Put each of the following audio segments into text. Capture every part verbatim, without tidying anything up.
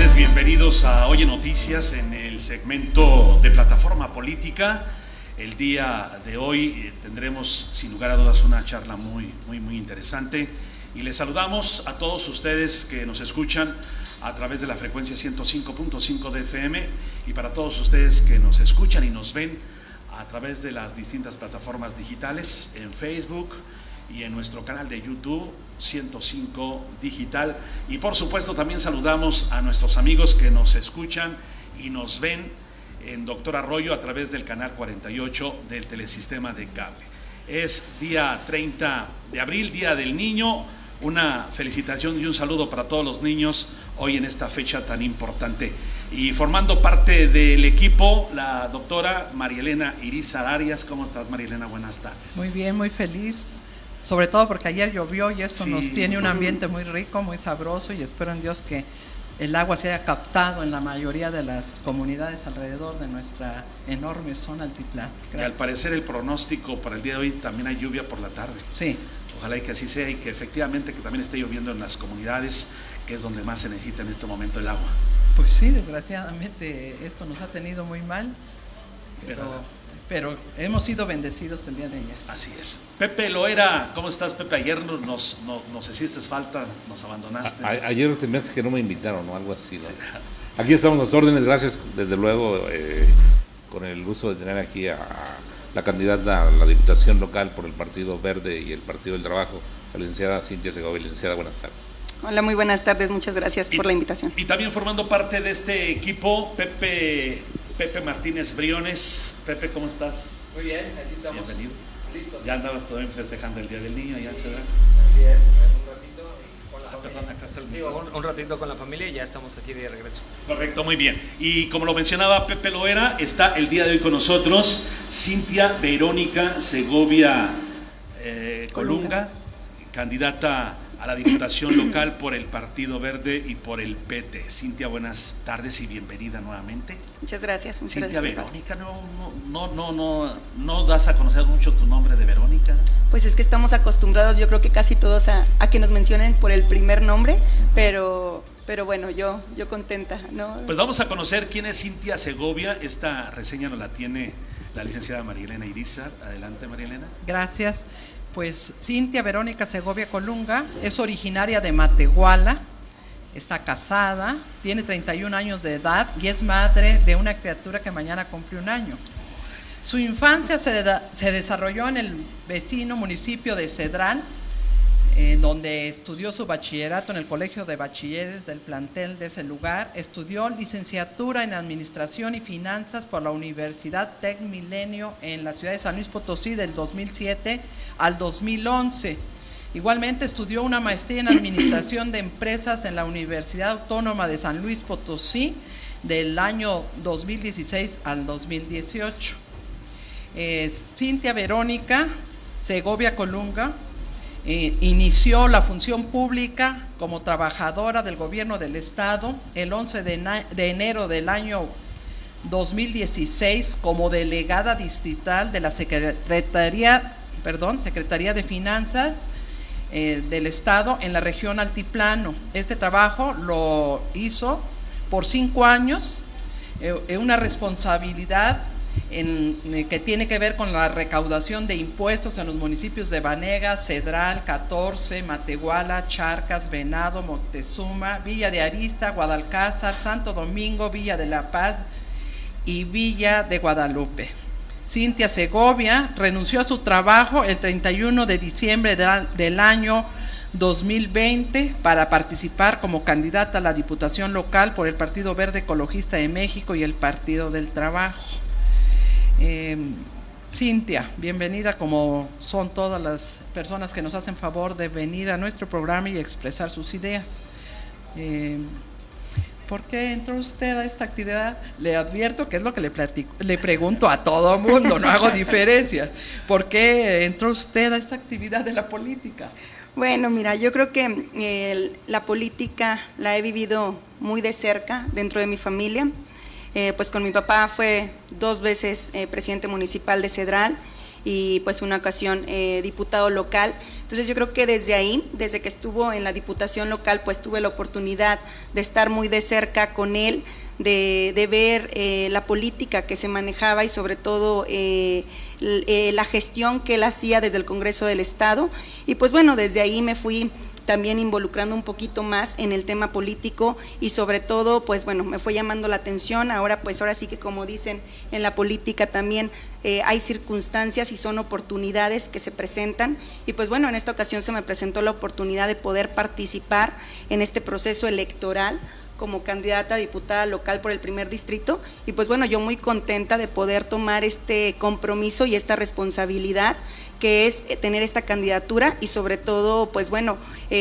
tardes, bienvenidos a Oye Noticias en el segmento de Plataforma Política. El día de hoy eh, tendremos sin lugar a dudas una charla muy, muy, muy interesante y les saludamos a todos ustedes que nos escuchan a través de la frecuencia ciento cinco punto cinco de F M y para todos ustedes que nos escuchan y nos ven a través de las distintas plataformas digitales en Facebook y en nuestro canal de YouTube ciento cinco Digital, y por supuesto también saludamos a nuestros amigos que nos escuchan y nos ven en Doctor Arroyo a través del canal cuarenta y ocho del telesistema de cable. Es día treinta de abril, Día del Niño. Una felicitación y un saludo para todos los niños hoy en esta fecha tan importante. Y formando parte del equipo, la doctora María Elena Irizar Arias. ¿Cómo estás, María Elena? Buenas tardes. Muy bien, muy feliz, sobre todo porque ayer llovió y esto sí nos tiene un ambiente muy rico, muy sabroso, y espero en Dios que el agua se haya captado en la mayoría de las comunidades alrededor de nuestra enorme zona altiplano. Y al parecer el pronóstico para el día de hoy también hay lluvia por la tarde. Sí. Ojalá y que así sea y que efectivamente que también esté lloviendo en las comunidades, que es donde más se necesita en este momento el agua. Pues sí, desgraciadamente esto nos ha tenido muy mal, pero, pero hemos sido bendecidos el día de ayer. Así es. Pepe Loera, ¿cómo estás, Pepe? Ayer nos, nos, nos, nos hiciste falta, nos abandonaste. A, a, ayer se me hace que no me invitaron o algo así, ¿no? Sí. Aquí estamos a las órdenes, gracias desde luego eh, con el gusto de tener aquí a la candidata a la Diputación Local por el Partido Verde y el Partido del Trabajo, la licenciada Cintia Segovia. Licenciada, buenas tardes. Hola, muy buenas tardes, muchas gracias y, por la invitación. Y también formando parte de este equipo, Pepe, Pepe Martínez Briones. Pepe, ¿cómo estás? Muy bien, aquí estamos. Bienvenido. Listos. Ya andabas todavía festejando el Día del Niño, sí, ya se ve. Así es, un ratito con la ah, familia. Perdón, acá está el Digo, un, un ratito con la familia y ya estamos aquí de regreso. Correcto, muy bien. Y como lo mencionaba Pepe Loera, está el día de hoy con nosotros Cintia Verónica Segovia eh, Colunga, candidata a la Diputación Local por el Partido Verde y por el P T. Cintia, buenas tardes y bienvenida nuevamente. Muchas gracias. Muchas Cintia gracias. Verónica, no, no, no, no, no das a conocer mucho tu nombre de Verónica. Pues es que estamos acostumbrados, yo creo que casi todos a, a que nos mencionen por el primer nombre, pero, pero bueno, yo, yo contenta, ¿no? Pues vamos a conocer quién es Cintia Segovia. Esta reseña nos la tiene la licenciada María Elena Irizar. Adelante, María Elena. Gracias. Pues Cintia Verónica Segovia Colunga es originaria de Matehuala, está casada, tiene treinta y un años de edad y es madre de una criatura que mañana cumple un año. Su infancia se, de, se desarrolló en el vecino municipio de Cedral, en donde estudió su bachillerato en el Colegio de Bachilleres del plantel de ese lugar. Estudió licenciatura en Administración y Finanzas por la Universidad Tec Milenio en la ciudad de San Luis Potosí del dos mil siete al dos mil once. Igualmente estudió una maestría en Administración de Empresas en la Universidad Autónoma de San Luis Potosí del año dos mil dieciséis al dos mil dieciocho. Eh, Cintia Verónica Segovia Colunga Eh, inició la función pública como trabajadora del gobierno del estado el once de enero del año dos mil dieciséis como delegada distrital de la Secretaría, perdón, Secretaría de Finanzas eh, del estado en la región Altiplano. Este trabajo lo hizo por cinco años, eh, una responsabilidad En, en, que tiene que ver con la recaudación de impuestos en los municipios de Banega, Cedral, catorce, Matehuala, Charcas, Venado, Moctezuma, Villa de Arista, Guadalcázar, Santo Domingo, Villa de la Paz y Villa de Guadalupe. Cintia Segovia renunció a su trabajo el treinta y uno de diciembre de, del año dos mil veinte para participar como candidata a la Diputación Local por el Partido Verde Ecologista de México y el Partido del Trabajo. Eh, Cintia, bienvenida, como son todas las personas que nos hacen favor de venir a nuestro programa y expresar sus ideas. Eh, ¿Por qué entró usted a esta actividad? Le advierto que es lo que le, platico, le pregunto a todo mundo, no hago diferencias. ¿Por qué entró usted a esta actividad de la política? Bueno, mira, yo creo que eh, la política la he vivido muy de cerca dentro de mi familia. Eh, pues con mi papá fue dos veces eh, presidente municipal de Cedral y pues una ocasión eh, diputado local. Entonces yo creo que desde ahí, desde que estuvo en la diputación local, pues tuve la oportunidad de estar muy de cerca con él, de, de ver eh, la política que se manejaba y sobre todo eh, eh, la gestión que él hacía desde el Congreso del Estado, y pues bueno, desde ahí me fui también involucrando un poquito más en el tema político y sobre todo, pues bueno, me fue llamando la atención. Ahora pues ahora sí que, como dicen en la política también, eh, hay circunstancias y son oportunidades que se presentan, y pues bueno, en esta ocasión se me presentó la oportunidad de poder participar en este proceso electoral como candidata a diputada local por el primer distrito, y pues bueno, yo muy contenta de poder tomar este compromiso y esta responsabilidad que es tener esta candidatura y sobre todo, pues bueno,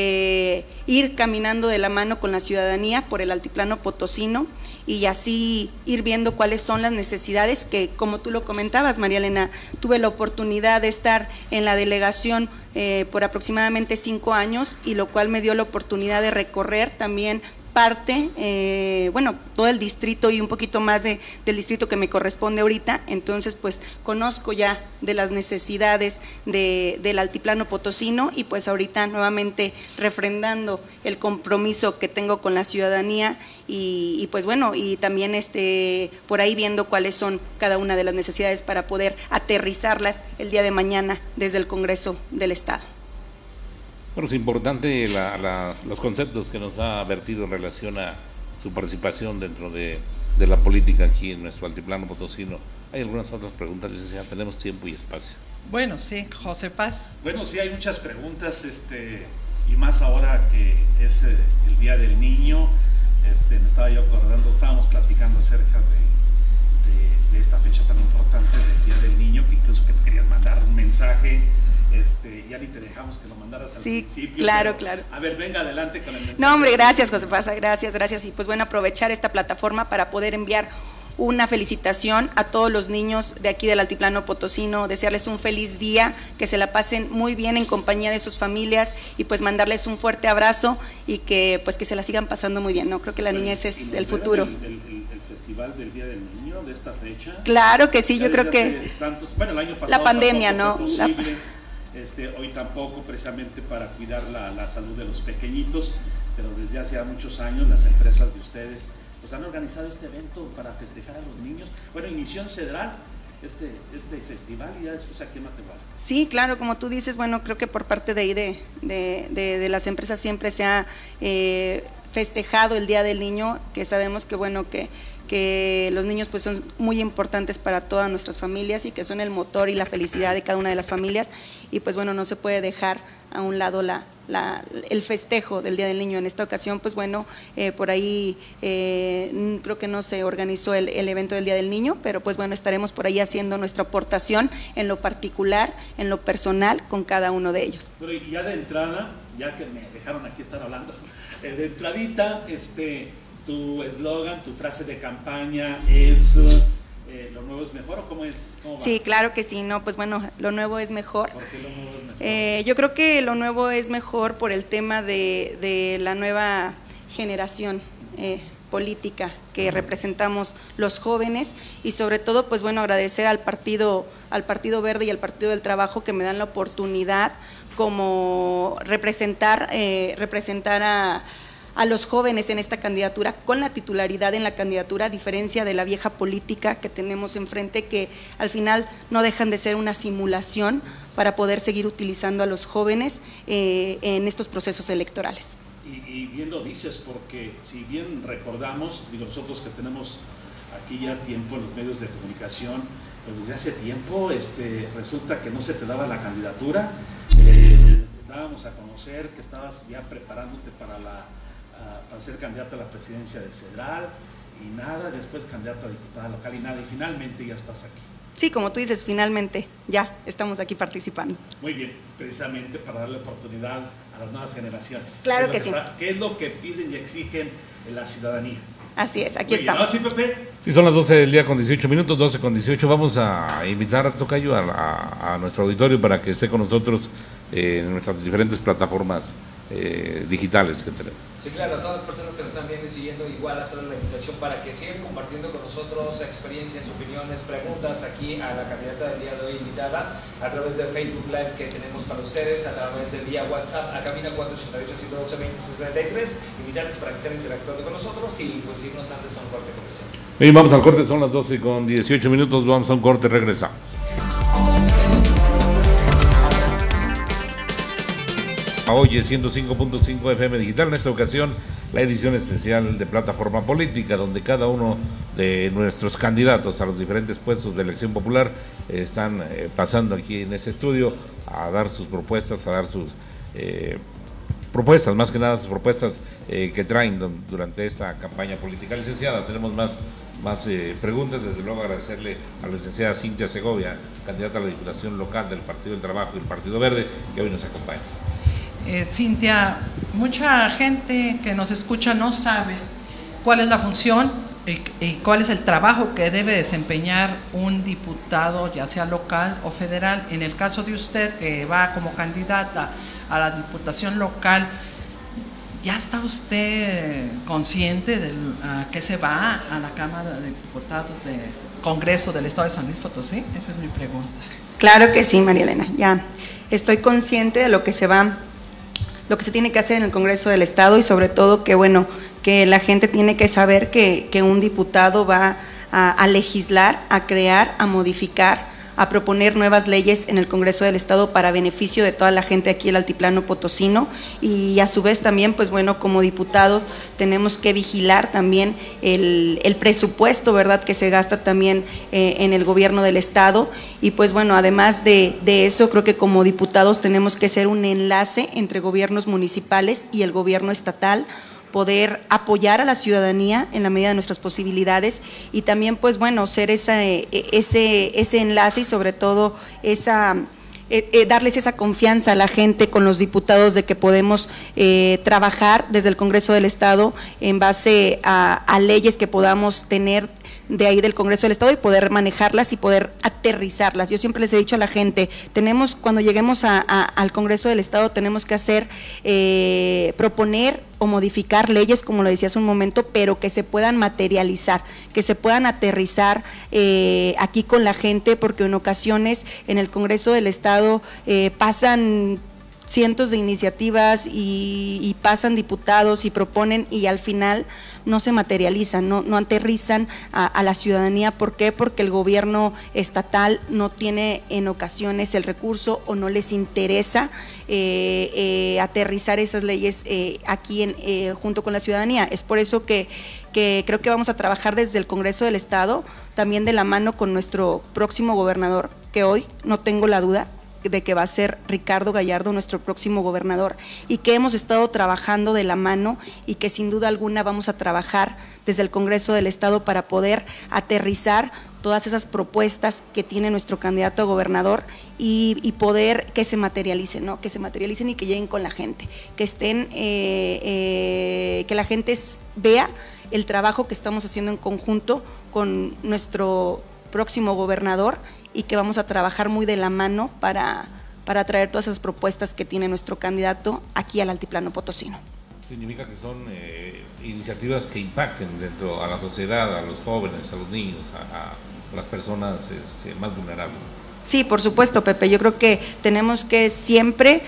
eh, ir caminando de la mano con la ciudadanía por el altiplano potosino y así ir viendo cuáles son las necesidades que, como tú lo comentabas, María Elena, tuve la oportunidad de estar en la delegación eh, por aproximadamente cinco años, y lo cual me dio la oportunidad de recorrer también parte, eh, bueno, todo el distrito y un poquito más de, del distrito que me corresponde ahorita. Entonces pues conozco ya de las necesidades de, del altiplano potosino, y pues ahorita nuevamente refrendando el compromiso que tengo con la ciudadanía y, y pues bueno, y también este por ahí viendo cuáles son cada una de las necesidades para poder aterrizarlas el día de mañana desde el Congreso del Estado. Bueno, es importante la, las, los conceptos que nos ha vertido en relación a su participación dentro de, de la política aquí en nuestro altiplano potosino. Hay algunas otras preguntas, licenciada, tenemos tiempo y espacio. Bueno, sí, José Paz. Bueno, sí, hay muchas preguntas, este, y más ahora que es eh, el Día del Niño. Este, me estaba yo acordando, estábamos platicando acerca de, de, de esta fecha tan importante del Día del Niño, que incluso que te querías mandar un mensaje. Este, ya ni te dejamos que lo mandaras al sí, principio. Claro, pero, claro. A ver, venga adelante con el mensaje. No, hombre, gracias, José Paz, gracias, gracias. Y pues bueno, aprovechar esta plataforma para poder enviar una felicitación a todos los niños de aquí del altiplano potosino, desearles un feliz día, que se la pasen muy bien en compañía de sus familias, y pues mandarles un fuerte abrazo y que pues que se la sigan pasando muy bien, ¿no? Creo que la bueno, niñez es el futuro. El, el, el, el festival del Día del Niño de esta fecha. Claro que sí, yo creo que tantos, bueno, el año pasado la pandemia, ¿no? La... Este, hoy tampoco, precisamente para cuidar la, la salud de los pequeñitos, pero desde hace muchos años las empresas de ustedes pues han organizado este evento para festejar a los niños. Bueno, inició en Cedral este, este festival y ya después aquí en Matehuala. Sí, claro, como tú dices, bueno, creo que por parte de ahí de, de, de, de las empresas siempre se ha eh, festejado el Día del Niño, que sabemos que bueno, que que los niños pues son muy importantes para todas nuestras familias y que son el motor y la felicidad de cada una de las familias, y pues bueno, no se puede dejar a un lado la, la, el festejo del Día del Niño. En esta ocasión pues bueno, eh, por ahí eh, creo que no se organizó el, el evento del Día del Niño, pero pues bueno, estaremos por ahí haciendo nuestra aportación en lo particular, en lo personal, con cada uno de ellos. Pero y ya de entrada, ya que me dejaron aquí estar hablando, eh, de entradita, este... tu eslogan, tu frase de campaña es eh, ¿lo nuevo es mejor o cómo es? ¿Cómo va? Sí, claro que sí, no, pues bueno, lo nuevo es mejor. ¿Por qué lo nuevo es mejor? Eh, yo creo que lo nuevo es mejor por el tema de, de la nueva generación eh, política que representamos los jóvenes, y sobre todo, pues bueno, agradecer al partido, al Partido Verde y al Partido del Trabajo que me dan la oportunidad como representar, eh, representar a a los jóvenes en esta candidatura, con la titularidad en la candidatura, a diferencia de la vieja política que tenemos enfrente, que al final no dejan de ser una simulación para poder seguir utilizando a los jóvenes eh, en estos procesos electorales. Y, y bien lo dices, porque si bien recordamos, digo, nosotros que tenemos aquí ya tiempo en los medios de comunicación, pues desde hace tiempo este, resulta que no se te daba la candidatura, eh, dábamos a conocer que estabas ya preparándote para la para ser candidata a la presidencia de Cedral y nada, después candidata a diputada local y nada, y finalmente ya estás aquí. Sí, como tú dices, finalmente ya estamos aquí participando. Muy bien, precisamente para darle oportunidad a las nuevas generaciones. Claro que, que que sí. Está, ¿qué es lo que piden y exigen en la ciudadanía? Así es, aquí Muy estamos. Bien, ¿no? ¿Sí, Pepe? Sí, son las doce del día con dieciocho minutos, doce con dieciocho. Vamos a invitar a Tocayo a, a, a nuestro auditorio para que esté con nosotros eh, en nuestras diferentes plataformas eh, digitales que tenemos. Sí, claro, a todas las personas que nos están viendo y siguiendo, igual hacer la invitación para que sigan compartiendo con nosotros experiencias, opiniones, preguntas aquí a la candidata del día de hoy invitada a través del Facebook Live que tenemos para ustedes, a través del vía WhatsApp a cabina cuatro ocho ocho, uno dos cero, dos cero seis tres, invitarles para que estén interactuando con nosotros y pues irnos antes a un corte comercial. Bien, vamos al corte, son las doce con dieciocho minutos, vamos a un corte, regresamos. Oye, ciento cinco punto cinco F M Digital, en esta ocasión la edición especial de Plataforma Política, donde cada uno de nuestros candidatos a los diferentes puestos de elección popular eh, están eh, pasando aquí en este estudio a dar sus propuestas, a dar sus eh, propuestas, más que nada sus propuestas eh, que traen don, durante esta campaña política. Licenciada, tenemos más, más eh, preguntas, desde luego agradecerle a la licenciada Cintia Segovia, candidata a la Diputación Local del Partido del Trabajo y el Partido Verde, que hoy nos acompaña. Eh, Cintia, mucha gente que nos escucha no sabe cuál es la función y, y cuál es el trabajo que debe desempeñar un diputado, ya sea local o federal. En el caso de usted, que va como candidata a la Diputación Local, ¿ya está usted consciente de a qué se va a la Cámara de Diputados del Congreso del Estado de San Luis Potosí? Esa es mi pregunta. Claro que sí, María Elena, ya estoy consciente de lo que se va lo que se tiene que hacer en el Congreso del Estado y sobre todo que, bueno, que la gente tiene que saber que, que un diputado va a, a legislar, a crear, a modificar, a proponer nuevas leyes en el Congreso del Estado para beneficio de toda la gente aquí en el altiplano potosino y a su vez también, pues bueno, como diputados tenemos que vigilar también el, el presupuesto, ¿verdad?, que se gasta también eh, en el gobierno del Estado y pues bueno, además de, de eso, creo que como diputados tenemos que ser un enlace entre gobiernos municipales y el gobierno estatal, poder apoyar a la ciudadanía en la medida de nuestras posibilidades y también pues bueno, ser esa, ese, ese enlace y sobre todo esa, eh, eh, darles esa confianza a la gente con los diputados de que podemos eh, trabajar desde el Congreso del Estado en base a, a leyes que podamos tener de ahí del Congreso del Estado y poder manejarlas y poder aterrizarlas. Yo siempre les he dicho a la gente, tenemos, cuando lleguemos a, a, al Congreso del Estado tenemos que hacer, eh, proponer o modificar leyes, como lo decía hace un momento, pero que se puedan materializar, que se puedan aterrizar eh, aquí con la gente, porque en ocasiones en el Congreso del Estado eh, pasan cientos de iniciativas y, y pasan diputados y proponen y al final no se materializan, no, no aterrizan a, a la ciudadanía. ¿Por qué? Porque el gobierno estatal no tiene en ocasiones el recurso o no les interesa eh, eh, aterrizar esas leyes eh, aquí en, eh, junto con la ciudadanía. Es por eso que, que creo que vamos a trabajar desde el Congreso del Estado, también de la mano con nuestro próximo gobernador, que hoy no tengo la duda de que va a ser Ricardo Gallardo nuestro próximo gobernador y que hemos estado trabajando de la mano y que sin duda alguna vamos a trabajar desde el Congreso del Estado para poder aterrizar todas esas propuestas que tiene nuestro candidato a gobernador y, y poder que se materialicen, ¿no? Que se materialicen y que lleguen con la gente, que estén, eh, eh, que la gente vea el trabajo que estamos haciendo en conjunto con nuestro próximo gobernador y que vamos a trabajar muy de la mano para, para traer todas esas propuestas que tiene nuestro candidato aquí al altiplano potosino. Significa que son eh, iniciativas que impacten dentro a la sociedad, a los jóvenes, a los niños, a, a las personas este, más vulnerables. Sí, por supuesto, Pepe. Yo creo que tenemos que siempre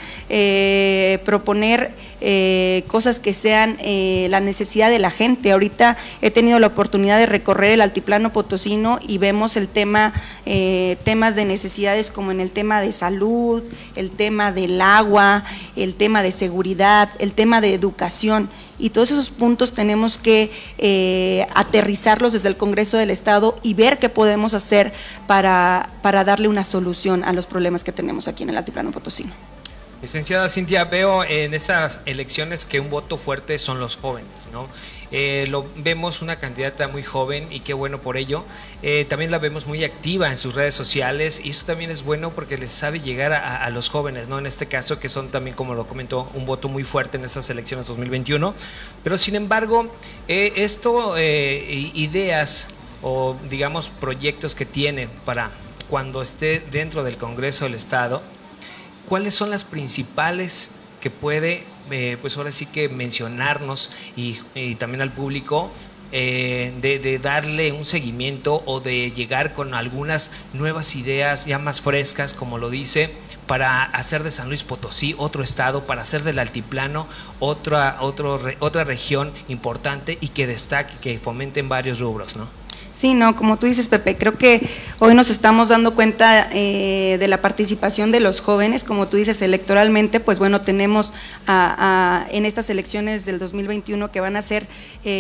eh, proponer eh, cosas que sean eh, la necesidad de la gente. Ahorita he tenido la oportunidad de recorrer el altiplano potosino y vemos el tema, eh, temas de necesidades como en el tema de salud, el tema del agua, el tema de seguridad, el tema de educación. Y todos esos puntos tenemos que eh, aterrizarlos desde el Congreso del Estado y ver qué podemos hacer para, para darle una solución a los problemas que tenemos aquí en el altiplano potosino. Licenciada Cintia, veo en estas elecciones que un voto fuerte son los jóvenes, ¿no? Eh, lo vemos una candidata muy joven y qué bueno por ello. Eh, también la vemos muy activa en sus redes sociales y eso también es bueno porque les sabe llegar a, a los jóvenes, ¿no? En este caso que son también, como lo comentó, un voto muy fuerte en estas elecciones dos mil veintiuno. Pero sin embargo, eh, esto, eh, ideas o digamos proyectos que tiene para cuando esté dentro del Congreso del Estado, ¿cuáles son las principales que puede eh, pues ahora sí que mencionarnos y, y también al público eh, de, de darle un seguimiento o de llegar con algunas nuevas ideas ya más frescas, como lo dice, para hacer de San Luis Potosí otro estado, para hacer del altiplano otra, otro, otra región importante y que destaque, que fomente en varios rubros, ¿no? Sí, no, como tú dices, Pepe, creo que hoy nos estamos dando cuenta eh, de la participación de los jóvenes, como tú dices, electoralmente, pues bueno, tenemos a, a, en estas elecciones del dos mil veintiuno que van a ser,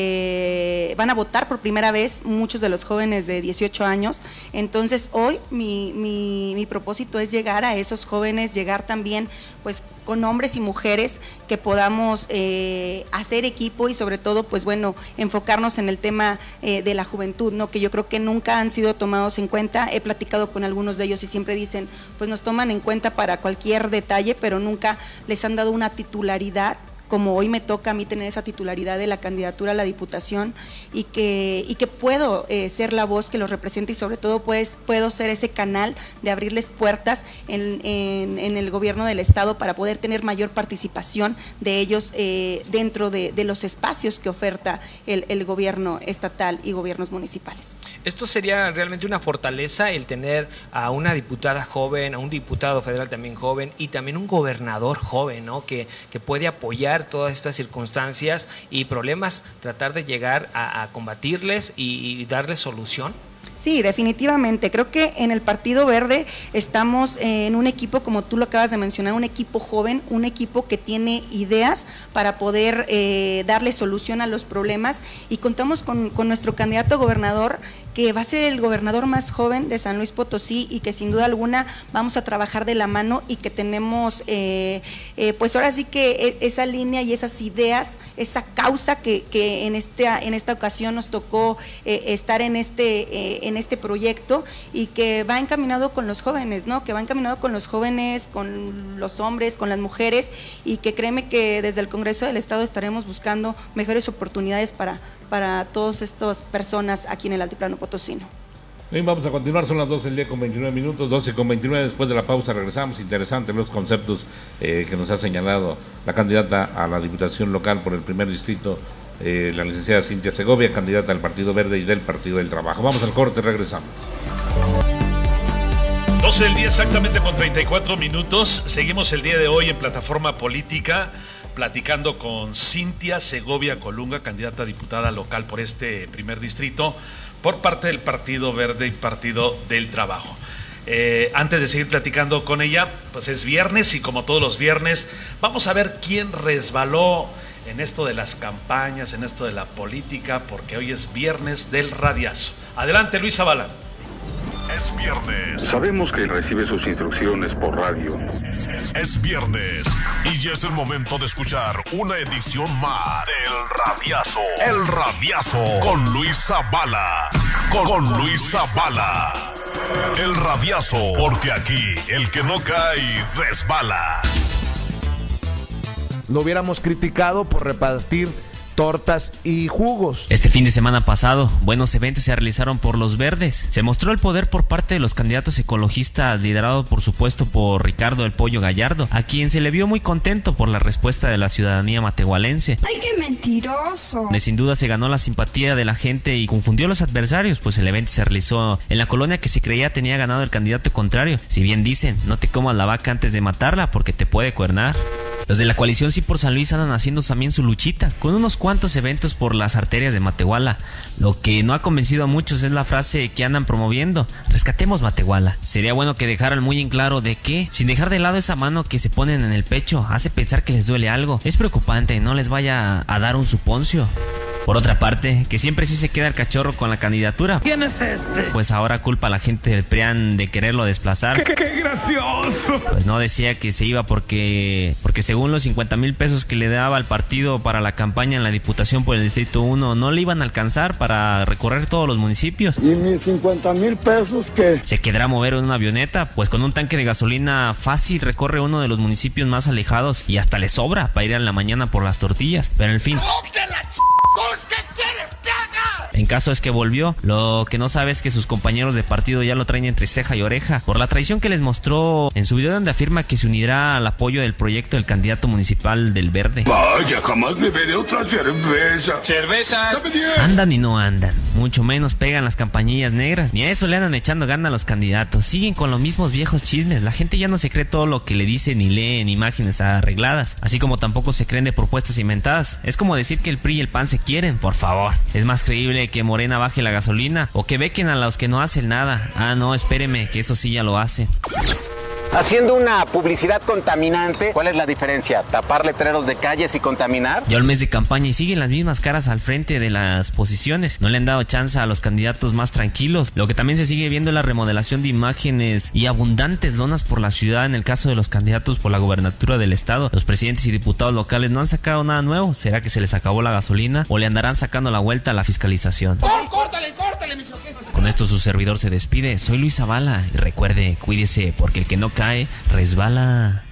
eh, van a votar por primera vez muchos de los jóvenes de dieciocho años, entonces hoy mi, mi, mi propósito es llegar a esos jóvenes, llegar también pues con hombres y mujeres que podamos eh, hacer equipo y sobre todo pues bueno, enfocarnos en el tema eh, de la juventud, ¿no? Que yo creo que nunca han sido tomados en cuenta. He platicado con algunos de ellos y siempre dicen, pues nos toman en cuenta para cualquier detalle, pero nunca les han dado una titularidad, como hoy me toca a mí tener esa titularidad de la candidatura a la Diputación y que, y que puedo eh, ser la voz que los represente y sobre todo pues puedo ser ese canal de abrirles puertas en, en, en el gobierno del estado para poder tener mayor participación de ellos eh, dentro de, de los espacios que oferta el, el gobierno estatal y gobiernos municipales. Esto sería realmente una fortaleza el tener a una diputada joven, a un diputado federal también joven y también un gobernador joven, ¿no? que, que puede apoyar todas estas circunstancias y problemas, tratar de llegar a, a combatirles y, y darles solución. Sí, definitivamente. Creo que en el Partido Verde estamos en un equipo, como tú lo acabas de mencionar, un equipo joven, un equipo que tiene ideas para poder eh, darle solución a los problemas y contamos con, con nuestro candidato a gobernador, que va a ser el gobernador más joven de San Luis Potosí y que sin duda alguna vamos a trabajar de la mano y que tenemos eh, eh, pues ahora sí que esa línea y esas ideas, esa causa que, que en, este, en esta ocasión nos tocó eh, estar en este, eh, en este proyecto y que va encaminado con los jóvenes, ¿no? Que va encaminado con los jóvenes, con los hombres, con las mujeres y que créeme que desde el Congreso del Estado estaremos buscando mejores oportunidades para, para todas estas personas aquí en el Altiplano Potosino. Bien, vamos a continuar, son las doce del día con veintinueve minutos, doce con veintinueve, después de la pausa regresamos. Interesantes los conceptos eh, que nos ha señalado la candidata a la Diputación Local por el primer distrito, eh, la licenciada Cintia Segovia, candidata del Partido Verde y del Partido del Trabajo. Vamos al corte, regresamos. doce del día exactamente con treinta y cuatro minutos, seguimos el día de hoy en Plataforma Política, platicando con Cintia Segovia Colunga, candidata a diputada local por este primer distrito, por parte del Partido Verde y Partido del Trabajo. Eh, antes de seguir platicando con ella, pues es viernes y como todos los viernes, vamos a ver quién resbaló en esto de las campañas, en esto de la política, porque hoy es viernes del radiazo. Adelante, Luis Zavala. Es viernes. Sabemos que recibe sus instrucciones por radio. Es viernes y ya es el momento de escuchar una edición más del Radiazo. El Radiazo con Luis Zavala. Con, con Luis Zavala. El Radiazo, porque aquí el que no cae resbala. Lo hubiéramos criticado por repartir tortas y jugos. Este fin de semana pasado, buenos eventos se realizaron por los verdes. Se mostró el poder por parte de los candidatos ecologistas, liderado por supuesto por Ricardo El Pollo Gallardo, a quien se le vio muy contento por la respuesta de la ciudadanía matehualense. ¡Ay, qué mentiroso! De sin duda se ganó la simpatía de la gente y confundió a los adversarios, pues el evento se realizó en la colonia que se creía tenía ganado el candidato contrario. Si bien dicen, no te comas la vaca antes de matarla porque te puede cuernar. Los de la coalición Sí por San Luis andan haciendo también su luchita, con unos cuantos eventos por las arterias de Matehuala. Lo que no ha convencido a muchos es la frase que andan promoviendo: rescatemos Matehuala. Sería bueno que dejaran muy en claro de qué, sin dejar de lado esa mano que se ponen en el pecho, hace pensar que les duele algo. Es preocupante, no les vaya a dar un suponcio. Por otra parte, que siempre sí se queda el cachorro con la candidatura. ¿Quién es este? Pues ahora culpa a la gente del P R I A N de quererlo desplazar. ¡Qué, qué gracioso! Pues no, decía que se iba porque porque según los cincuenta mil pesos que le daba al partido para la campaña en la Diputación por el Distrito uno, no le iban a alcanzar para recorrer todos los municipios. ¿Y mis cincuenta mil pesos qué? ¿Se quedará mover en una avioneta? Pues con un tanque de gasolina fácil recorre uno de los municipios más alejados y hasta le sobra para ir en la mañana por las tortillas. Pero en fin... ¿Qué quieres que haga? En caso es que volvió, lo que no sabe es que sus compañeros de partido ya lo traen entre ceja y oreja por la traición que les mostró en su video donde afirma que se unirá al apoyo del proyecto del candidato municipal del Verde. Vaya, jamás beberé otra cerveza. ¡Cerveza! Andan y no andan, mucho menos pegan las campanillas negras, ni a eso le andan echando gana a los candidatos, siguen con los mismos viejos chismes, la gente ya no se cree todo lo que le dicen ni lee en imágenes arregladas, así como tampoco se creen de propuestas inventadas. Es como decir que el P R I y el P A N se quieren, por favor. Es más creíble que Morena baje la gasolina o que bequen a los que no hacen nada. Ah, no, espéreme, que eso sí ya lo hace. Haciendo una publicidad contaminante, ¿cuál es la diferencia? ¿Tapar letreros de calles y contaminar? Ya el mes de campaña y siguen las mismas caras al frente de las posiciones. No le han dado chance a los candidatos más tranquilos. Lo que también se sigue viendo es la remodelación de imágenes y abundantes lonas por la ciudad en el caso de los candidatos por la gobernatura del estado. Los presidentes y diputados locales no han sacado nada nuevo. ¿Será que se les acabó la gasolina o le andarán sacando la vuelta a la fiscalización? ¡Córtale, córtale, mi choque! Con esto su servidor se despide. Soy Luis Zavala y recuerde, cuídese porque el que no cae, resbala.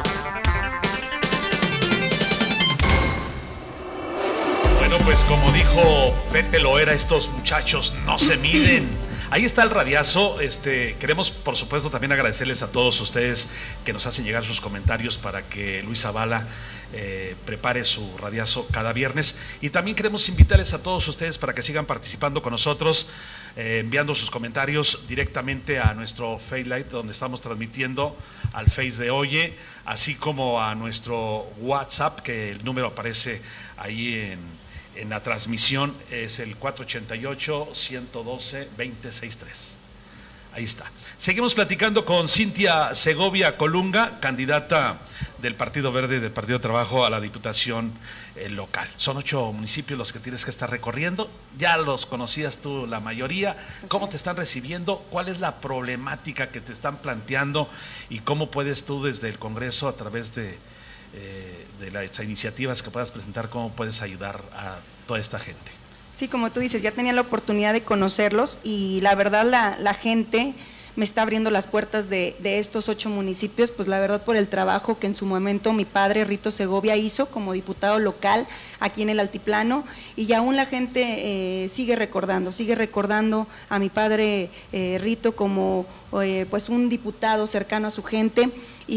Bueno, pues como dijo Pepe Loera, estos muchachos no se miden. Ahí está el radiazo. Este, queremos, por supuesto, también agradecerles a todos ustedes que nos hacen llegar sus comentarios para que Luis Zavala eh, prepare su radiazo cada viernes. Y también queremos invitarles a todos ustedes para que sigan participando con nosotros, eh, enviando sus comentarios directamente a nuestro Facelight, donde estamos transmitiendo al Face de Oye, así como a nuestro WhatsApp, que el número aparece ahí en... en la transmisión, es el cuatro ochenta y ocho, ciento doce, veinte sesenta y tres. Ahí está. Seguimos platicando con Cintia Segovia Colunga, candidata del Partido Verde y del Partido Trabajo a la Diputación eh, local. Son ocho municipios los que tienes que estar recorriendo. Ya los conocías tú la mayoría. ¿Cómo te están recibiendo? ¿Cuál es la problemática que te están planteando? ¿Y cómo puedes tú desde el Congreso, a través de... Eh, de las iniciativas que puedas presentar, cómo puedes ayudar a toda esta gente? Sí, como tú dices, ya tenía la oportunidad de conocerlos y la verdad la, la gente me está abriendo las puertas de, de estos ocho municipios, pues la verdad por el trabajo que en su momento mi padre Rito Segovia hizo como diputado local aquí en el Altiplano, y aún la gente eh, sigue recordando, sigue recordando a mi padre eh, Rito como eh, pues un diputado cercano a su gente,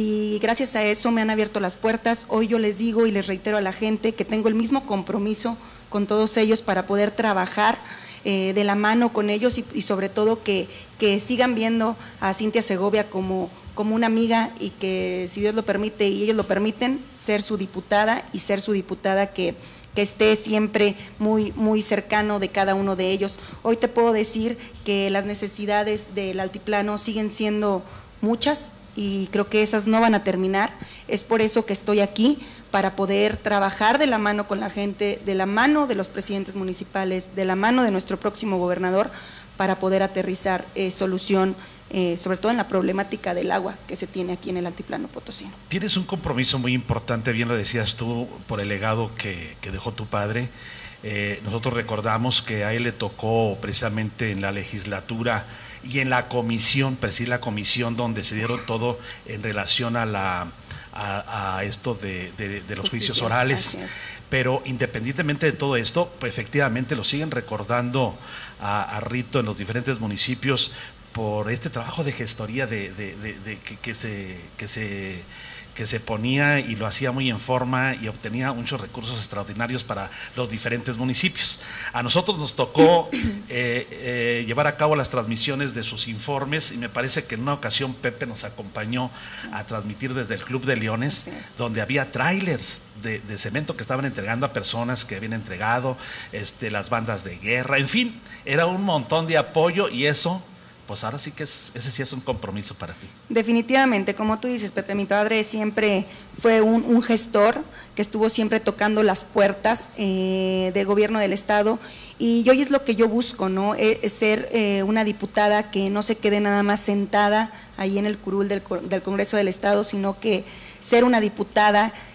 y gracias a eso me han abierto las puertas. Hoy yo les digo y les reitero a la gente que tengo el mismo compromiso con todos ellos para poder trabajar Eh, de la mano con ellos y, y sobre todo que, que sigan viendo a Cintia Segovia como, como una amiga, y que si Dios lo permite y ellos lo permiten, ser su diputada y ser su diputada que, que esté siempre muy, muy cercano de cada uno de ellos. Hoy te puedo decir que las necesidades del altiplano siguen siendo muchas y creo que esas no van a terminar. Es por eso que estoy aquí, para poder trabajar de la mano con la gente, de la mano de los presidentes municipales, de la mano de nuestro próximo gobernador, para poder aterrizar eh, solución, eh, sobre todo en la problemática del agua que se tiene aquí en el Altiplano Potosino. Tienes un compromiso muy importante, bien lo decías tú, por el legado que, que dejó tu padre. Eh, nosotros recordamos que a él le tocó precisamente en la legislatura y en la comisión, presidir la comisión donde se dieron todo en relación a la a, a esto de, de, de los juicios orales, pero independientemente de todo esto, pues efectivamente lo siguen recordando a, a Rito en los diferentes municipios por este trabajo de gestoría de, de, de, de que, que se que se que se ponía y lo hacía muy en forma y obtenía muchos recursos extraordinarios para los diferentes municipios. A nosotros nos tocó eh, eh, llevar a cabo las transmisiones de sus informes, y me parece que en una ocasión Pepe nos acompañó a transmitir desde el Club de Leones, donde había trailers de, de cemento que estaban entregando a personas que habían entregado, este, las bandas de guerra, en fin, era un montón de apoyo, y eso... pues ahora sí que es, ese sí es un compromiso para ti. Definitivamente, como tú dices, Pepe, mi padre siempre fue un, un gestor que estuvo siempre tocando las puertas eh, del gobierno del estado, y hoy es lo que yo busco, ¿no? Es, es ser eh, una diputada que no se quede nada más sentada ahí en el curul del, del Congreso del Estado, sino que ser una diputada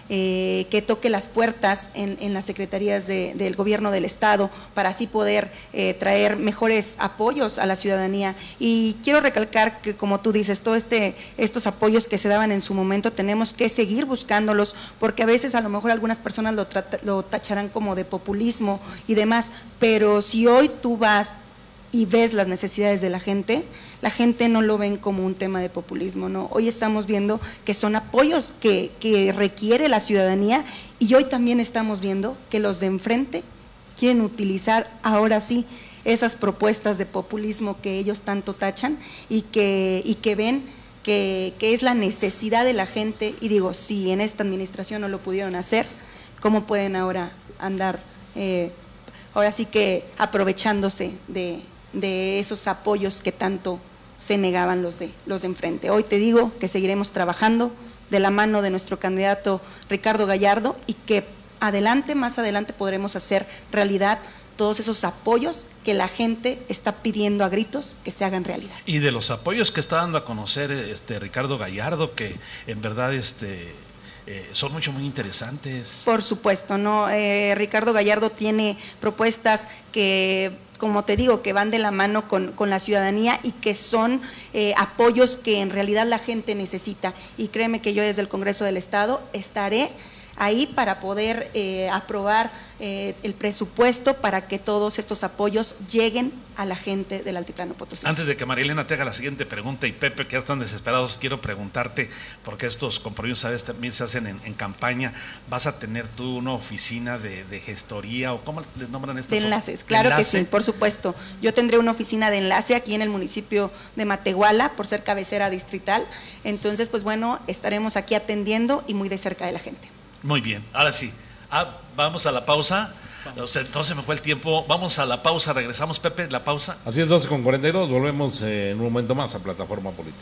eh, que toque las puertas en, en las secretarías de, del gobierno del estado para así poder eh, traer mejores apoyos a la ciudadanía. Y quiero recalcar que, como tú dices, todos este, estos apoyos que se daban en su momento tenemos que seguir buscándolos, porque a veces a lo mejor algunas personas lo, trata, lo tacharán como de populismo y demás, pero si hoy tú vas y ves las necesidades de la gente, la gente no lo ven como un tema de populismo, ¿no? Hoy estamos viendo que son apoyos que, que requiere la ciudadanía, y hoy también estamos viendo que los de enfrente quieren utilizar ahora sí esas propuestas de populismo que ellos tanto tachan y que, y que ven que, que es la necesidad de la gente. Y digo, si en esta administración no lo pudieron hacer, ¿cómo pueden ahora andar, eh, ahora sí que aprovechándose de de esos apoyos que tanto se negaban los de, los de enfrente? Hoy te digo que seguiremos trabajando de la mano de nuestro candidato Ricardo Gallardo, y que adelante, más adelante podremos hacer realidad todos esos apoyos que la gente está pidiendo a gritos que se hagan realidad. Y de los apoyos que está dando a conocer este Ricardo Gallardo, que en verdad este Eh, son mucho muy interesantes. Por supuesto, no. Eh, Ricardo Gallardo tiene propuestas que, como te digo, que van de la mano con, con la ciudadanía, y que son eh, apoyos que en realidad la gente necesita. Y créeme que yo desde el Congreso del Estado estaré ahí para poder eh, aprobar eh, el presupuesto para que todos estos apoyos lleguen a la gente del Altiplano Potosí. Antes de que Marilena te haga la siguiente pregunta, y Pepe, que ya están desesperados, quiero preguntarte, porque estos compromisos ¿sabes? También se hacen en, en campaña. ¿Vas a tener tú una oficina de, de gestoría, o cómo les nombran estas? De enlaces, claro que sí, por supuesto. Yo tendré una oficina de enlace aquí en el municipio de Matehuala, por ser cabecera distrital. Entonces, pues bueno, estaremos aquí atendiendo y muy de cerca de la gente. Muy bien, ahora sí, ah, vamos a la pausa. Entonces me fue el tiempo, vamos a la pausa, regresamos, Pepe, la pausa. Así es, doce con cuarenta y dos, volvemos eh, en un momento más a Plataforma Política.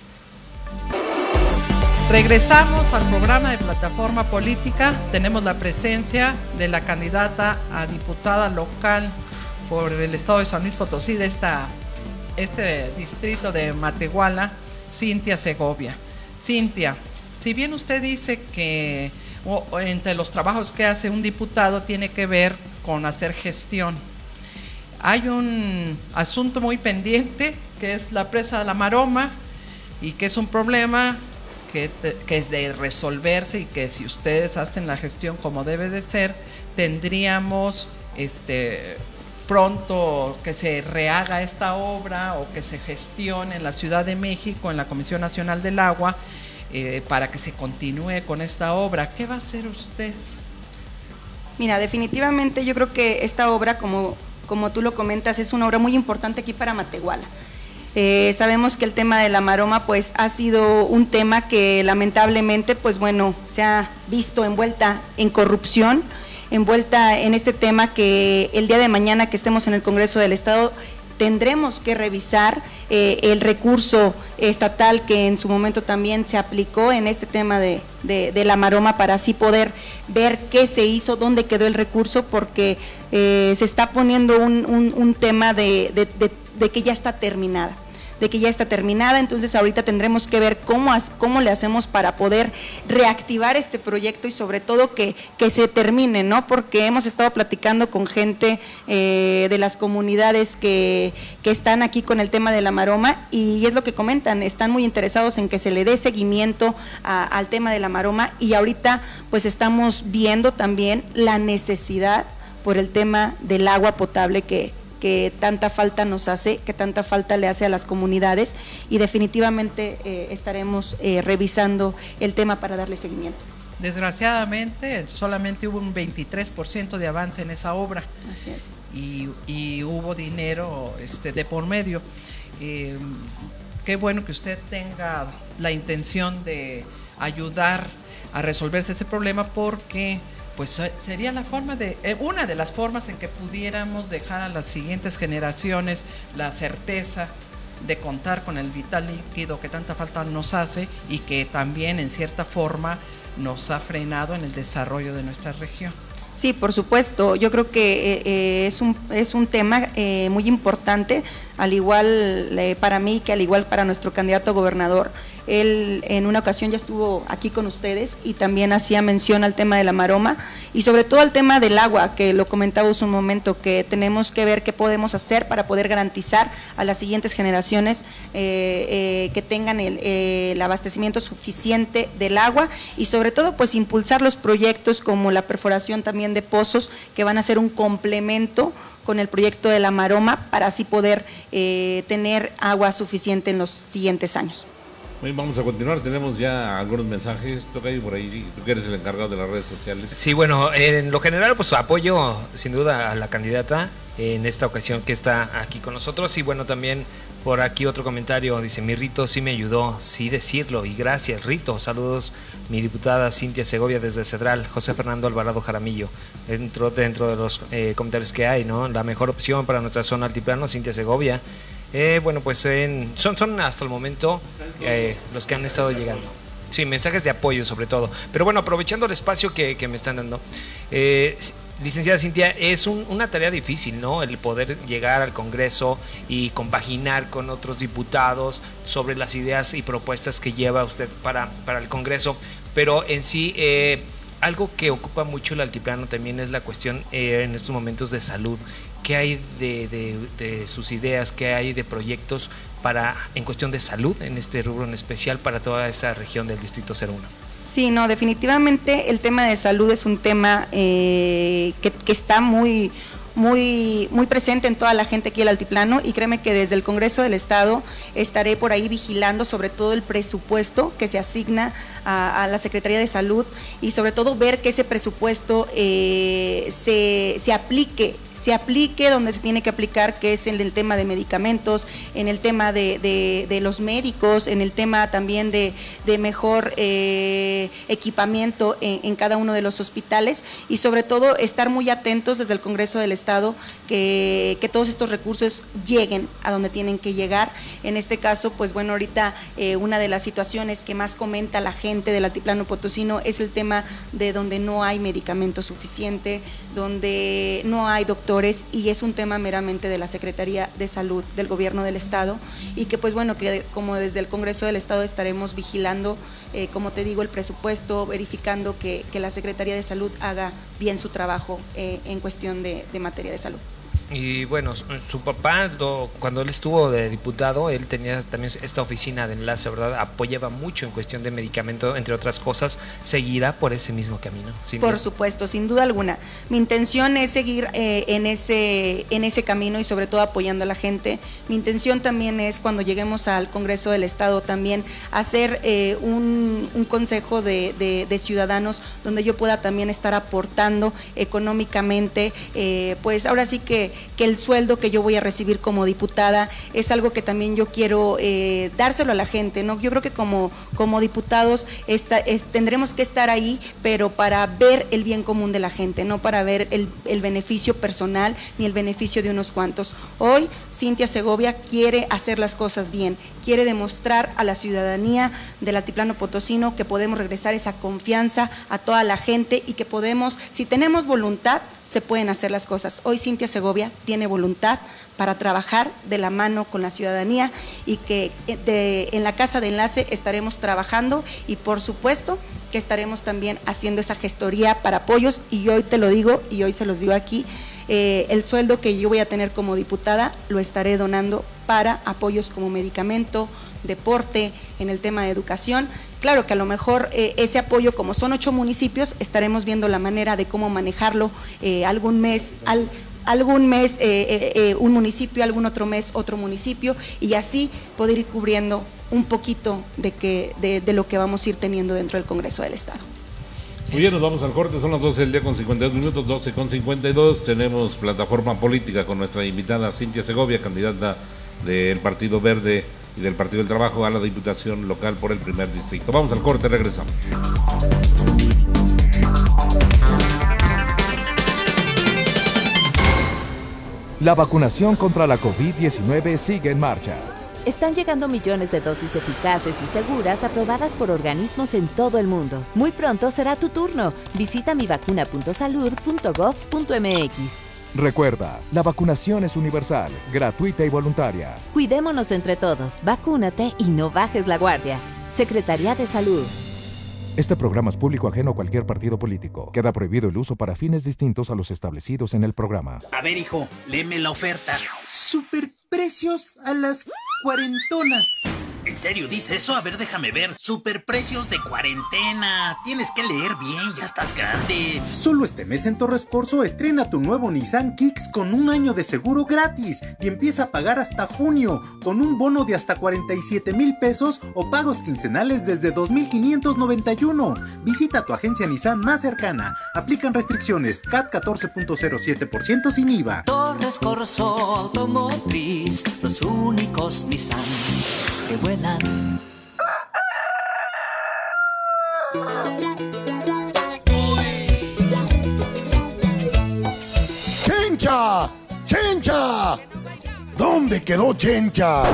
Regresamos al programa de Plataforma Política. Tenemos la presencia de la candidata a diputada local por el estado de San Luis Potosí, de esta, este distrito de Matehuala, Cintia Segovia. Cintia, si bien usted dice que o, o entre los trabajos que hace un diputado tiene que ver con hacer gestión, hay un asunto muy pendiente que es la presa de la Maroma, y que es un problema que, que es de resolverse, y que si ustedes hacen la gestión como debe de ser, tendríamos este pronto que se rehaga esta obra, o que se gestione en la Ciudad de México, en la Comisión Nacional del Agua, eh, para que se continúe con esta obra. ¿Qué va a hacer usted? Mira, definitivamente yo creo que esta obra, como, como tú lo comentas, es una obra muy importante aquí para Matehuala. Eh, sabemos que el tema de la Maroma pues ha sido un tema que lamentablemente pues bueno, se ha visto envuelta en corrupción, envuelta en este tema que el día de mañana que estemos en el Congreso del Estado tendremos que revisar eh, el recurso estatal que en su momento también se aplicó en este tema de, de, de la Maroma, para así poder ver qué se hizo, dónde quedó el recurso, porque eh, se está poniendo un, un, un tema de, de, de, de que ya está terminada. de que ya está terminada, entonces ahorita tendremos que ver cómo, cómo le hacemos para poder reactivar este proyecto, y sobre todo que, que se termine, ¿no? Porque hemos estado platicando con gente eh, de las comunidades que, que están aquí con el tema de la Maroma, y es lo que comentan, están muy interesados en que se le dé seguimiento a, al tema de la Maroma, y ahorita pues estamos viendo también la necesidad por el tema del agua potable que que tanta falta nos hace, que tanta falta le hace a las comunidades, y definitivamente eh, estaremos eh, revisando el tema para darle seguimiento. Desgraciadamente solamente hubo un veintitrés por ciento de avance en esa obra. Así es. Y, y hubo dinero este, de por medio. Eh, qué bueno que usted tenga la intención de ayudar a resolverse ese problema, porque pues sería la forma de, eh, una de las formas en que pudiéramos dejar a las siguientes generaciones la certeza de contar con el vital líquido que tanta falta nos hace, y que también en cierta forma nos ha frenado en el desarrollo de nuestra región. Sí, por supuesto, yo creo que eh, es, un, es un tema eh, muy importante. al igual eh, para mí que al igual para nuestro candidato a gobernador. Él en una ocasión ya estuvo aquí con ustedes y también hacía mención al tema de la maroma y sobre todo al tema del agua, que lo comentaba hace un momento, que tenemos que ver qué podemos hacer para poder garantizar a las siguientes generaciones eh, eh, que tengan el, eh, el abastecimiento suficiente del agua y sobre todo pues impulsar los proyectos como la perforación también de pozos que van a ser un complemento con el proyecto de la maroma para así poder eh, tener agua suficiente en los siguientes años. Bien, vamos a continuar, tenemos ya algunos mensajes, Tocayo, por ahí, tú que eres el encargado de las redes sociales. Sí, bueno, en lo general pues apoyo sin duda a la candidata en esta ocasión que está aquí con nosotros y bueno, también por aquí otro comentario, dice, mi Rito sí me ayudó, sí decirlo y gracias Rito, saludos mi diputada Cintia Segovia desde Cedral, José Fernando Alvarado Jaramillo, dentro, dentro de los eh, comentarios que hay, ¿no? La mejor opción para nuestra zona altiplano, Cintia Segovia. Eh, bueno, pues en, son, son hasta el momento eh, los que han estado llegando. Sí, mensajes de apoyo sobre todo. Pero bueno, aprovechando el espacio que, que me están dando, eh, licenciada Cintia, es un, una tarea difícil, ¿no? El poder llegar al Congreso y compaginar con otros diputados sobre las ideas y propuestas que lleva usted para, para el Congreso. Pero en sí, eh, algo que ocupa mucho el altiplano también es la cuestión eh, en estos momentos de salud. ¿Qué hay de, de, de sus ideas, qué hay de proyectos para en cuestión de salud, en este rubro en especial para toda esta región del Distrito cero uno? Sí, no, definitivamente el tema de salud es un tema eh, que, que está muy, muy, muy presente en toda la gente aquí del altiplano y créeme que desde el Congreso del Estado estaré por ahí vigilando sobre todo el presupuesto que se asigna a, a la Secretaría de Salud y sobre todo ver que ese presupuesto eh, se, se aplique se aplique donde se tiene que aplicar, que es en el tema de medicamentos, en el tema de, de, de los médicos, en el tema también de, de mejor eh, equipamiento en, en cada uno de los hospitales y sobre todo estar muy atentos desde el Congreso del Estado que, que todos estos recursos lleguen a donde tienen que llegar. En este caso, pues bueno, ahorita eh, una de las situaciones que más comenta la gente del altiplano potosino es el tema de donde no hay medicamento suficiente, donde no hay doctores y es un tema meramente de la Secretaría de Salud del Gobierno del Estado y que pues bueno, que como desde el Congreso del Estado estaremos vigilando, eh, como te digo, el presupuesto, verificando que, que la Secretaría de Salud haga bien su trabajo eh, en cuestión de, de materia de salud. Y bueno, su papá, lo, cuando él estuvo de diputado, él tenía también esta oficina de enlace, ¿verdad? Apoyaba mucho en cuestión de medicamento, entre otras cosas. ¿Seguirá por ese mismo camino? Por supuesto, sin duda alguna. Mi intención es seguir eh, en, ese, en ese camino y sobre todo apoyando a la gente. Mi intención también es, cuando lleguemos al Congreso del Estado, también hacer eh, un, un consejo de, de, de ciudadanos donde yo pueda también estar aportando económicamente, eh, pues ahora sí que que el sueldo que yo voy a recibir como diputada es algo que también yo quiero eh, dárselo a la gente, ¿no? Yo creo que como, como diputados esta, es, tendremos que estar ahí, pero para ver el bien común de la gente, no para ver el, el beneficio personal ni el beneficio de unos cuantos. Hoy Cintia Segovia quiere hacer las cosas bien, quiere demostrar a la ciudadanía del altiplano potosino que podemos regresar esa confianza a toda la gente y que podemos, si tenemos voluntad, se pueden hacer las cosas. Hoy Cintia Segovia tiene voluntad para trabajar de la mano con la ciudadanía y que de, en la Casa de Enlace estaremos trabajando y por supuesto que estaremos también haciendo esa gestoría para apoyos y hoy te lo digo y hoy se los digo aquí, eh, el sueldo que yo voy a tener como diputada lo estaré donando para apoyos como medicamento, deporte, en el tema de educación. Claro que a lo mejor eh, ese apoyo, como son ocho municipios, estaremos viendo la manera de cómo manejarlo eh, algún mes, al, algún mes eh, eh, eh, un municipio, algún otro mes otro municipio y así poder ir cubriendo un poquito de, que, de, de lo que vamos a ir teniendo dentro del Congreso del Estado. Muy bien, nos vamos al corte, son las doce del día con cincuenta y dos minutos, doce con cincuenta y dos, tenemos plataforma política con nuestra invitada Cintia Segovia, candidata del Partido Verde y del Partido del Trabajo a la Diputación Local por el primer distrito. Vamos al corte, regresamos. La vacunación contra la COVID diecinueve sigue en marcha. Están llegando millones de dosis eficaces y seguras aprobadas por organismos en todo el mundo. Muy pronto será tu turno. Visita mivacuna punto salud punto gov punto mx. Recuerda, la vacunación es universal, gratuita y voluntaria. Cuidémonos entre todos, vacúnate y no bajes la guardia. Secretaría de Salud. Este programa es público ajeno a cualquier partido político. Queda prohibido el uso para fines distintos a los establecidos en el programa. A ver, hijo, léeme la oferta. Superprecios a las cuarentonas. ¿En serio dice eso? A ver, déjame ver. Superprecios de cuarentena. Tienes que leer bien, ya estás grande. Solo este mes en Torres Corso estrena tu nuevo Nissan Kicks con un año de seguro gratis y empieza a pagar hasta junio con un bono de hasta cuarenta y siete mil pesos o pagos quincenales desde dos mil quinientos noventa y uno. Visita tu agencia Nissan más cercana. Aplican restricciones. C A T catorce punto cero siete por ciento sin I V A. Torres Corso Automotriz, los únicos Nissan que vuelan. ¡Chencha! ¡Chencha! ¿Dónde quedó Chencha?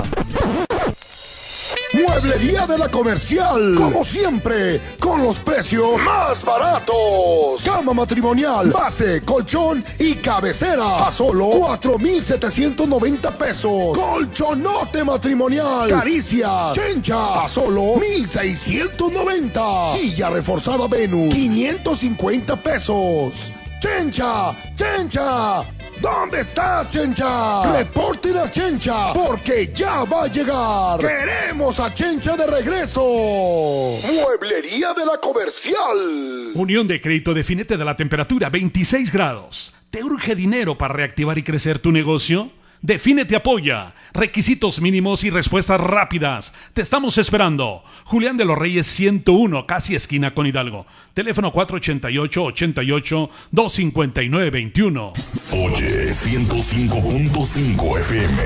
Mueblería de la Comercial, como siempre, con los precios más baratos. Cama matrimonial, base, colchón y cabecera a solo cuatro mil setecientos noventa pesos. Colchonote matrimonial, Caricia, Chencha a solo mil seiscientos noventa. Silla reforzada Venus, quinientos cincuenta pesos. Chencha, Chencha. ¿Dónde estás, Chencha? Reporten a Chencha, porque ya va a llegar. ¡Queremos a Chencha de regreso! Mueblería de la Comercial. Unión de Crédito Defínete de la temperatura veintiséis grados. ¿Te urge dinero para reactivar y crecer tu negocio? Defínete apoya. Requisitos mínimos y respuestas rápidas. Te estamos esperando. Julián de los Reyes ciento uno, casi esquina con Hidalgo. Teléfono cuatro ochenta y ocho, ochenta y ocho, doscientos cincuenta y nueve veintiuno. Oye, ciento cinco punto cinco F M.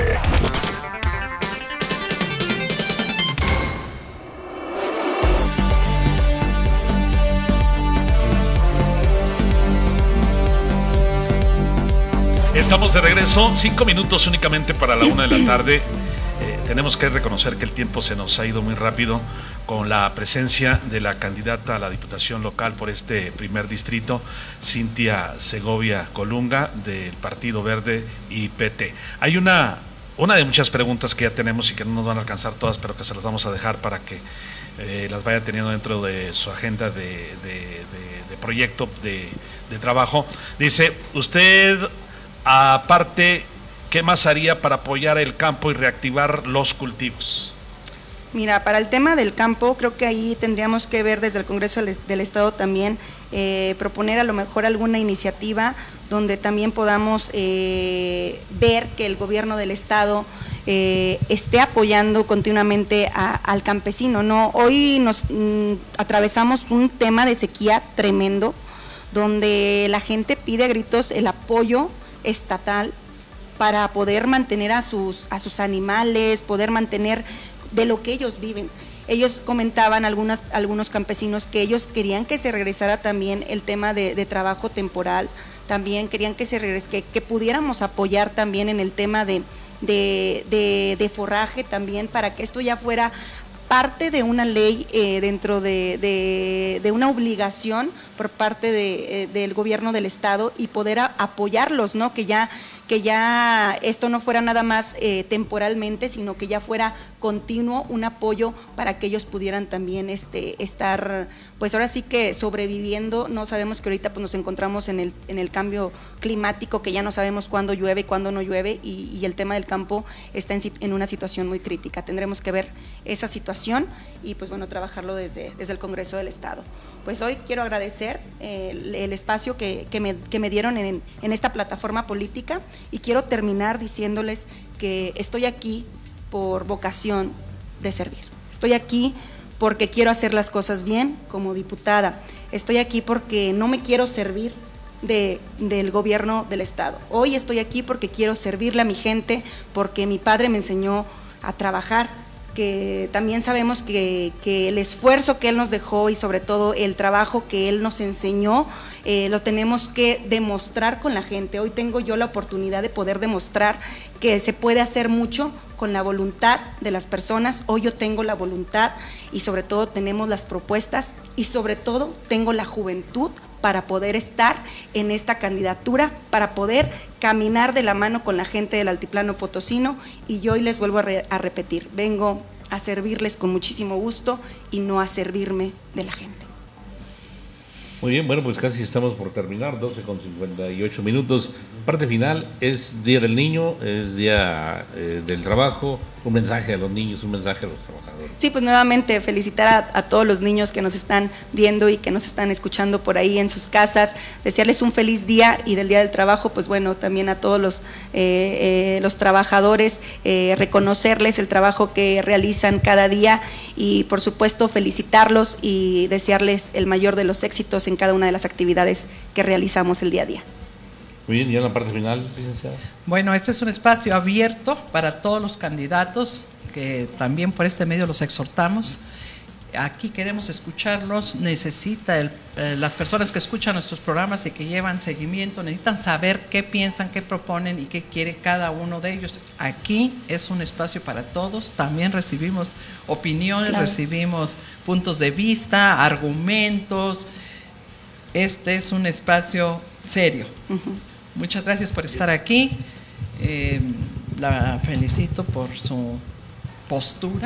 Estamos de regreso, cinco minutos únicamente para la una de la tarde. Eh, tenemos que reconocer que el tiempo se nos ha ido muy rápido con la presencia de la candidata a la Diputación Local por este primer distrito, Cintia Segovia Colunga, del Partido Verde y P T. Hay una, una de muchas preguntas que ya tenemos y que no nos van a alcanzar todas, pero que se las vamos a dejar para que eh, las vaya teniendo dentro de su agenda de, de, de, de proyecto de, de trabajo. Dice, usted... Aparte, ¿qué más haría para apoyar el campo y reactivar los cultivos? Mira, para el tema del campo, creo que ahí tendríamos que ver desde el Congreso del Estado también, eh, proponer a lo mejor alguna iniciativa donde también podamos eh, ver que el gobierno del Estado eh, esté apoyando continuamente a, al campesino, ¿no? Hoy nos mm, atravesamos un tema de sequía tremendo, donde la gente pide a gritos el apoyo estatal para poder mantener a sus, a sus animales, poder mantener de lo que ellos viven. Ellos comentaban, algunas, algunos campesinos, que ellos querían que se regresara también el tema de, de trabajo temporal, también querían que se regrese, que, que pudiéramos apoyar también en el tema de, de, de, de forraje también, para que esto ya fuera parte de una ley eh, dentro de, de, de una obligación por parte de, eh, del gobierno del Estado y poder a, apoyarlos, ¿no? Que ya, que ya esto no fuera nada más eh, temporalmente, sino que ya fuera continuo un apoyo para que ellos pudieran también este, estar, pues ahora sí que sobreviviendo. No sabemos que ahorita pues nos encontramos en el, en el cambio climático, que ya no sabemos cuándo llueve y cuándo no llueve, y, y el tema del campo está en, en una situación muy crítica. Tendremos que ver esa situación y pues bueno, trabajarlo desde, desde el Congreso del Estado. Pues hoy quiero agradecer eh, el, el espacio que, que, me, que me dieron en, en esta plataforma política, y quiero terminar diciéndoles que estoy aquí por vocación de servir. Estoy aquí porque quiero hacer las cosas bien como diputada. Estoy aquí porque no me quiero servir de, del gobierno del Estado. Hoy estoy aquí porque quiero servirle a mi gente, porque mi padre me enseñó a trabajar, que también sabemos que, que el esfuerzo que él nos dejó y sobre todo el trabajo que él nos enseñó, eh, lo tenemos que demostrar con la gente. Hoy tengo yo la oportunidad de poder demostrar que se puede hacer mucho con la voluntad de las personas. Hoy yo tengo la voluntad y sobre todo tenemos las propuestas y sobre todo tengo la juventud para poder estar en esta candidatura, para poder caminar de la mano con la gente del Altiplano Potosino, y yo hoy les vuelvo a, re, a repetir, vengo a servirles con muchísimo gusto y no a servirme de la gente. Muy bien, bueno, pues casi estamos por terminar, doce con cincuenta y ocho minutos. Parte final, es Día del Niño, es Día eh, del Trabajo, un mensaje a los niños, un mensaje a los trabajadores. Sí, pues nuevamente felicitar a, a todos los niños que nos están viendo y que nos están escuchando por ahí en sus casas, desearles un feliz día, y del Día del Trabajo, pues bueno, también a todos los, eh, eh, los trabajadores, eh, reconocerles el trabajo que realizan cada día y por supuesto felicitarlos y desearles el mayor de los éxitos en cada una de las actividades que realizamos el día a día. Muy bien, ya en la parte final, licenciada. Bueno, este es un espacio abierto para todos los candidatos, que también por este medio los exhortamos. Aquí queremos escucharlos, necesita el, eh, las personas que escuchan nuestros programas y que llevan seguimiento, necesitan saber qué piensan, qué proponen y qué quiere cada uno de ellos. Aquí es un espacio para todos, también recibimos opiniones, claro. recibimos puntos de vista, argumentos. Este es un espacio serio. Uh-huh. Muchas gracias por estar aquí, eh, la felicito por su postura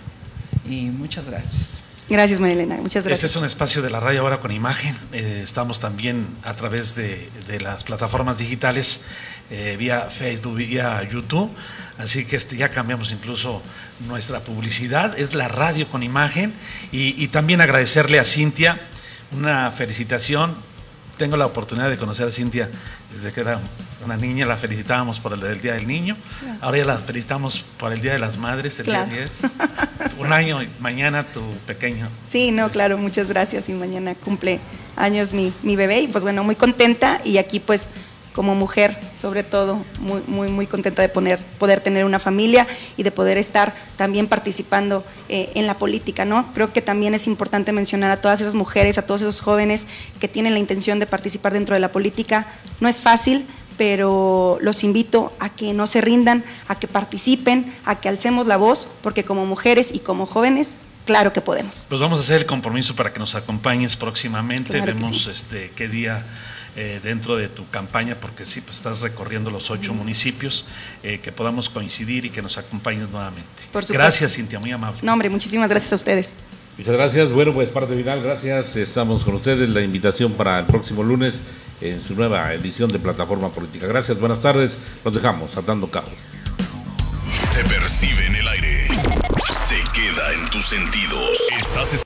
y muchas gracias. Gracias, María Elena, muchas gracias. Este es un espacio de la radio ahora con imagen, eh, estamos también a través de, de las plataformas digitales, eh, vía Facebook, vía YouTube, así que este, ya cambiamos incluso nuestra publicidad, es la radio con imagen, y, y también agradecerle a Cintia, una felicitación. Tengo la oportunidad de conocer a Cintia desde que era una niña, la felicitábamos por el del Día del Niño, claro. Ahora ya la felicitamos por el Día de las Madres, el claro. día diez. Un año, mañana tu pequeño. Sí, no, claro, muchas gracias, y mañana cumple años mi, mi bebé, y pues bueno, muy contenta, y aquí pues como mujer, sobre todo, muy, muy, muy contenta de poner, poder tener una familia y de poder estar también participando eh, en la política, ¿no? Creo que también es importante mencionar a todas esas mujeres, a todos esos jóvenes que tienen la intención de participar dentro de la política. No es fácil, pero los invito a que no se rindan, a que participen, a que alcemos la voz, porque como mujeres y como jóvenes, claro que podemos. Pues vamos a hacer el compromiso para que nos acompañes próximamente, claro vemos sí. este qué día eh, dentro de tu campaña, porque sí, pues estás recorriendo los ocho uh-huh. municipios, eh, que podamos coincidir y que nos acompañes nuevamente. Por supuesto. Gracias, Cintia, muy amable. No, hombre, muchísimas gracias a ustedes. Muchas gracias. Bueno, pues parte final, gracias. Estamos con ustedes, la invitación para el próximo lunes en su nueva edición de Plataforma Política. Gracias, buenas tardes. Los dejamos atando cabos. Se percibe en el aire. Se queda en tus sentidos. Estás escuchando